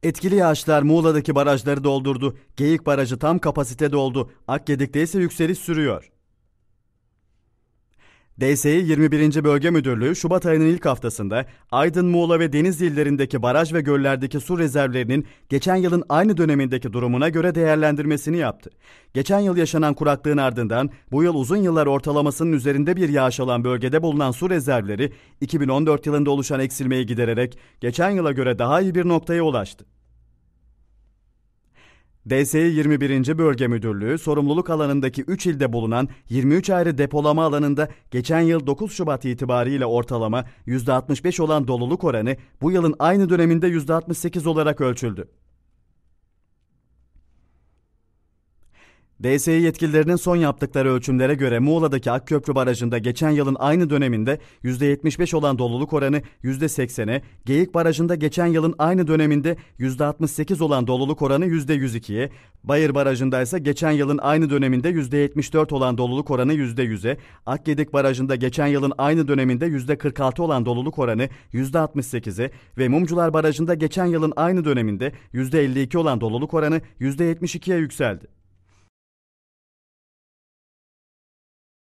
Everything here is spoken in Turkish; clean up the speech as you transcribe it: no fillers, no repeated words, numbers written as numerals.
Etkili yağışlar Muğla'daki barajları doldurdu. Geyik Barajı tam kapasite doldu. Akgedik'te ise yükseliş sürüyor. DSİ 21. Bölge Müdürlüğü Şubat ayının ilk haftasında Aydın, Muğla ve Denizli illerindeki baraj ve göllerdeki su rezervlerinin geçen yılın aynı dönemindeki durumuna göre değerlendirmesini yaptı. Geçen yıl yaşanan kuraklığın ardından bu yıl uzun yıllar ortalamasının üzerinde bir yağış alan bölgede bulunan su rezervleri 2014 yılında oluşan eksilmeyi gidererek geçen yıla göre daha iyi bir noktaya ulaştı. DSİ 21. Bölge Müdürlüğü sorumluluk alanındaki 3 ilde bulunan 23 ayrı depolama alanında geçen yıl 9 Şubat itibariyle ortalama %65 olan doluluk oranı bu yılın aynı döneminde %68 olarak ölçüldü. DSİ yetkililerinin son yaptıkları ölçümlere göre Muğla'daki Akköprü Barajı'nda geçen yılın aynı döneminde %75 olan doluluk oranı %80'e, Geyik Barajı'nda geçen yılın aynı döneminde %68 olan doluluk oranı %102'ye, Bayır Barajı'nda ise geçen yılın aynı döneminde %74 olan doluluk oranı %100'e, Akgedik Barajı'nda geçen yılın aynı döneminde %46 olan doluluk oranı %68'e ve Mumcular Barajı'nda geçen yılın aynı döneminde %52 olan doluluk oranı %72'ye yükseldi.